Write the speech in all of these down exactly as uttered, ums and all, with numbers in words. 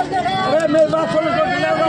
अरे मेरी बात सुनो तो डिलेवर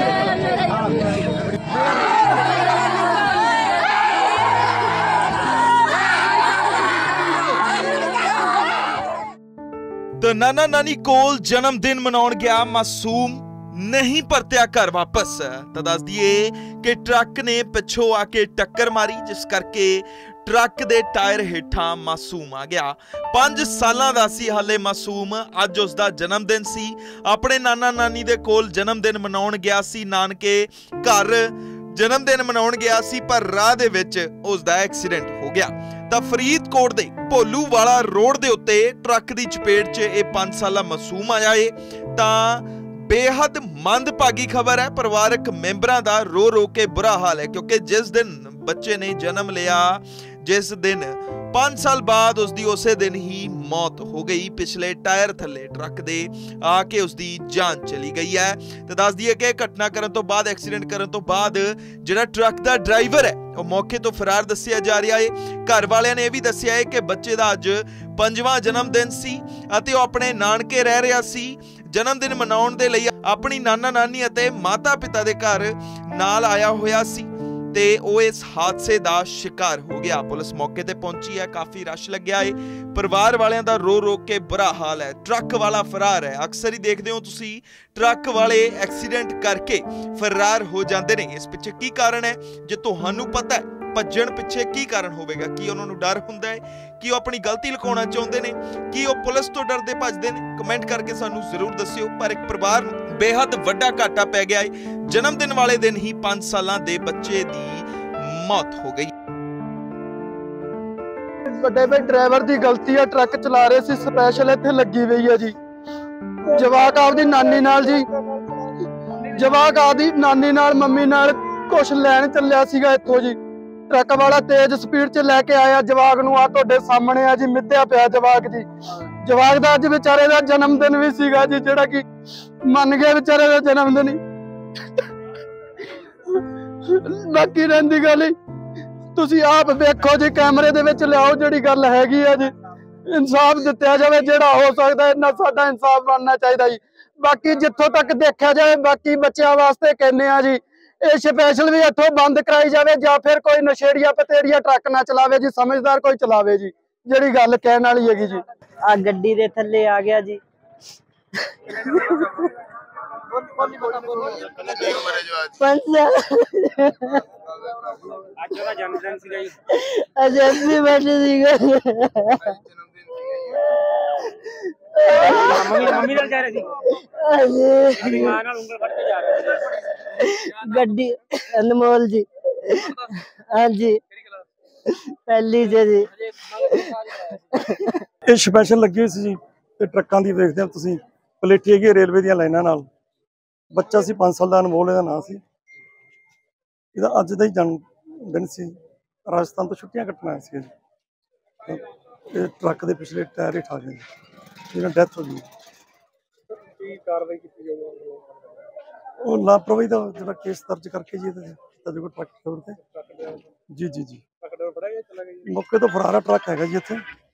तो नाना नानी कोल जन्मदिन मनाउण गया मासूम नहीं परत्या घर वापस। तो दस दिए कि ट्रक ने पिछों आके टक्कर मारी, जिस करके ट्रक दे टायर हेठां मासूम आ गया। पांच सालां दा सी हाले मासूम। अज उसदा जन्मदिन सी। अपने नाना नानी दे कोल जन्मदिन मनाउण गया सी, नानके घर जन्मदिन मनाउण गया सी, पर राह दे विच उसदा एक्सीडेंट हो गया। ਤਾਂ ਫਰੀਦਕੋਟ ਦੇ ਭੋਲੂਵਾਲਾ ਰੋਡ ਦੇ ਉੱਤੇ ਟਰੱਕ ਦੀ ਚਪੇਟ 'ਚ ਇਹ ਪੰਜ ਸਾਲਾ ਮਾਸੂਮ ਆਇਆ ਏ। ਤਾਂ ਬੇਹੱਦ ਮੰਦਭਾਗੀ ਖਬਰ ਹੈ। ਪਰਿਵਾਰਕ ਮੈਂਬਰਾਂ ਦਾ ਰੋ ਰੋ ਕੇ ਬੁਰਾ ਹਾਲ ਹੈ, ਕਿਉਂਕਿ ਜਿਸ ਦਿਨ ਬੱਚੇ ਨੇ ਜਨਮ ਲਿਆ, जिस दिन पांच साल बाद उसकी उस दिन ही मौत हो गई। पिछले टायर थले ट्रक दे आके उसकी जान चली गई है। तो दस दिए कि घटना करन तो बाद, एक्सीडेंट करन तो बाद जिहड़ा ट्रक का ड्राइवर है वो मौके तो फरार दस्सिया जा रहा है। घर वालियां ने यह भी दस्सिया है कि बच्चे का अज पंजवां जन्मदिन सी अते वो अपने नानके रह रहा सी। जन्मदिन मनाउण दे लई अपनी नाना नानी अते माता पिता दे घर नाल आया होया सी ते वो इस हादसे का शिकार हो गया। पुलिस मौके ते पहुंची है, काफी रश लग्या है। परिवार वालियां दा रो रो के बुरा हाल है। ट्रक वाला फरार है। अक्सर ही देखते हो तुसी ट्रक वाले एक्सीडेंट करके फरार हो जाते हैं। इस पिछे की कारण है, जे तुहानू पता है भज्जण पिछे की कारण होवेगा? कि उन्होंने डर हुंदा है, कि वो अपनी गलती लुकाउणा चाहुंदे ने, कि वो पुलिस तो डरदे भजदे ने? कमेंट करके सानू जरूर दस्सिओ। पर एक परिवार बेहद वड्डा घाटा पै गया है। जन्मदिन वाले दिन ही पांच सालां दे बच्चे दी मौत हो गई। ਵੱਡੇ ਬਈ ਡਰਾਈਵਰ ਦੀ ਗਲਤੀ ਹੈ। ਟਰੱਕ ਚਲਾ ਰਹੇ ਸੀ, ਸਪੈਸ਼ਲ ਇੱਥੇ ਲੱਗੀ ਹੋਈ ਹੈ ਜੀ। ਜਵਾਕ ਆਪਦੀ ਨਾਨੀ ਨਾਲ ਜੀ, ਜਵਾਕ ਆਪਦੀ ਨਾਨੀ ਨਾਲ ਮੰਮੀ ਨਾਲ ਕੁਛ ਲੈਣ ਚੱਲਿਆ ਸੀਗਾ ਇੱਥੋਂ ਜੀ। ਟਰੱਕ ਵਾਲਾ ਤੇਜ਼ ਸਪੀਡ 'ਚ ਲੈ ਕੇ ਆਇਆ ਜਵਾਕ ਨੂੰ। ਆ ਤੁਹਾਡੇ ਸਾਹਮਣੇ ਆ ਜੀ, ਮਿੱਧਿਆ ਪਿਆ ਜਵਾਕ ਜੀ। ਜਵਾਕ ਦਾ ਅੱਜ ਵਿਚਾਰੇ ਦਾ ਜਨਮ ਦਿਨ ਵੀ ਸੀਗਾ ਜੀ, ਜਿਹੜਾ ਕਿ ਮੰਨ ਗਿਆ ਵਿਚਾਰੇ ਦਾ ਜਨਮ ਦਿਨ ਹੀ। ਬਾਕੀ ਰਹਿੰਦੀ ਗੱਲ ਤੁਸੀਂ ਆਪ ਵੇਖੋ ਜੀ, ਕੈਮਰੇ ਦੇ ਵਿੱਚ ਲਿਆਓ ਜਿਹੜੀ ਗੱਲ ਹੈਗੀ ਆ ਜੀ। ਇਨਸਾਫ ਦਿੱਤਾ ਜਾਵੇ ਜਿਹੜਾ ਹੋ ਸਕਦਾ, ਇੰਨਾ ਸਾਡਾ ਇਨਸਾਫ ਬਣਨਾ ਚਾਹੀਦਾ ਜੀ। ਬਾਕੀ ਜਿੱਥੋਂ ਤੱਕ ਦੇਖਿਆ ਜਾਵੇ, ਬਾਕੀ ਬੱਚਿਆਂ ਵਾਸਤੇ ਕਹਿੰਦੇ ਆ ਜੀ, ਇਹ ਸਪੈਸ਼ਲ ਵੀ ਇੱਥੋਂ ਬੰਦ ਕਰਾਈ ਜਾਵੇ, ਜਾਂ ਫਿਰ ਕੋਈ ਨਸ਼ੇੜੀਆ ਪਤੇੜੀਆ ਟਰੱਕ ਨਾ ਚਲਾਵੇ ਜੀ, ਸਮਝਦਾਰ ਕੋਈ ਚਲਾਵੇ ਜੀ, ਜਿਹੜੀ ਗੱਲ ਕਹਿਣ ਵਾਲੀ ਹੈਗੀ ਜੀ। ਆ ਗੱਡੀ ਦੇ ਥੱਲੇ ਆ ਗਿਆ ਜੀ। ਪੰਜ ਸਾਲ ਅੱਜ ਦਾ ਜਨਮਦਿਨ ਸੀਗਾ ਜੀ। ਅੱਜ ਐਸੀ ਬੈਠੇ ਸੀਗਾ। ਮੰਮੀ ਮੰਮੀ ਨਾਲ ਜਾ ਰਹੇ ਸੀ। ਹਾਂਜੀ, ਮਾਂ ਨਾਲ ਉਂਗਲ ਫੜ ਕੇ ਜਾ ਰਹੇ ਸੀ। ਗੱਡੀ ਅਨਮੋਲ ਜੀ। ਹਾਂਜੀ, ਪਹਿਲੀ ਜੀ। ਇਹ ਸਪੈਸ਼ਲ ਲੱਗੀ ਹੋਈ ਸੀ ਜੀ, ਤੇ ਟਰੱਕਾਂ ਦੀ ਵੇਖਦੇ ਹੋ ਤੁਸੀਂ, ਪਲੇਠੀ ਹੈਗੀ ਰੇਲਵੇ ਦੀਆਂ ਲਾਈਨਾਂ ਨਾਲ। ਬੱਚਾ ਸੀ ਪੰਜ ਸਾਲ ਦਾ, ਅਨਮੋਲ ਇਹਦਾ ਨਾਂ ਸੀ। ਇਹਦਾ ਅੱਜ ਦਾ ਹੀ ਜਨਮ ਦਿਨ ਸੀ। ਰਾਜਸਥਾਨ ਤੋਂ ਛੁੱਟੀਆਂ ਕੱਟਣ ਆਇਆ ਸੀ ਜੀ। ਇਹ ਟਰੱਕ ਦੇ ਪਿਛਲੇ ਟਾਇਰ ਹੇਠ ਆ ਗਏ, ਜਿਹਨਾਂ ਡੈਥ ਹੋ ਗਈ। ਕੀ ਕਾਰਵਾਈ ਕੀਤੀ ਜਾਊਗੀ? ਉਹ ਲਾਪਰਵਾਹੀ ਦਾ ਜਿਹੜਾ ਕੇਸ ਦਰਜ ਕਰਕੇ ਜੀ ਇਹਦੇ ਟਰੱਕ ਡਰਾਈਵਰ ਤੇ। ਜੀ ਜੀ ਜੀ ਟਰੱਕ ਡਰਾਈਵਰ ਫੜਿਆ ਗਿਆ, ਚਲਾ ਗਿਆ ਜੀ। ਮੌਕੇ ਤੋਂ ਫਰਾਰ ਟਰੱਕ ਹੈਗਾ ਜੀ ਇੱਥੇ।